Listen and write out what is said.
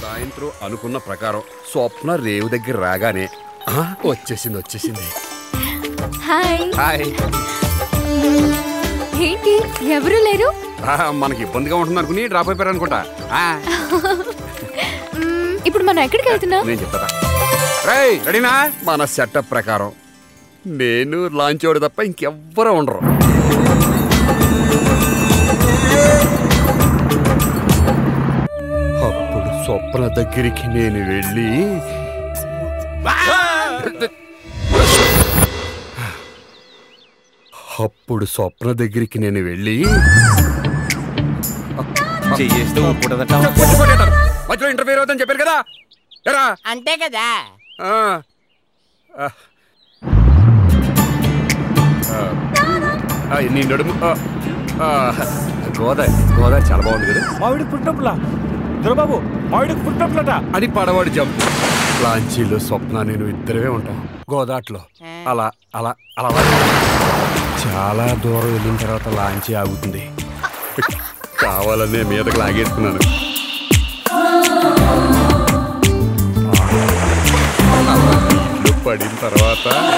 సాయంత్రం అనుకున్న ప్రకారం స్వప్న రేవు దగ్గర రాగానే వచ్చేసింది. Hi hi. ఏంటి ఎవరు లేరు? మనకి ఇబ్బందిగా ఉంటుంది అనుకుని డ్రాప్ అయిపోయారు అనుకుంటా. ఇప్పుడు మనం ఎక్కడికి వెళ్తున్నా? నేను చెప్తా. రేయ్ రెడీనా? మన సెటప్ ప్రకారం నేను లాంచ్ అవడం తప్ప ఇంకెవ్వరూ ఉండరు. అప్పుడు స్వప్న దగ్గరికి నేను వెళ్ళి మధ్యలో ఇంటర్ఫియర్ అవుతుందని చెప్పారు కదా. అంతే కదా. నీ నడుము గోదావరి చాలా బాగుంది కదా. మావిడికి పుట్టినప్పులా దొరబాబు, మావిడికి పుట్టినప్పులట అని పడవాడు జంప్. లాంచీలో స్వప్న నేను ఇద్దరే ఉంటాం గోదాట్లో. అలా అలా అలా చాలా దూరం వెళ్ళిన తర్వాత లాంచీ ఆగుతుంది. కావాలనే మీదకి లాగేసుకున్నాను. పడిన తర్వాత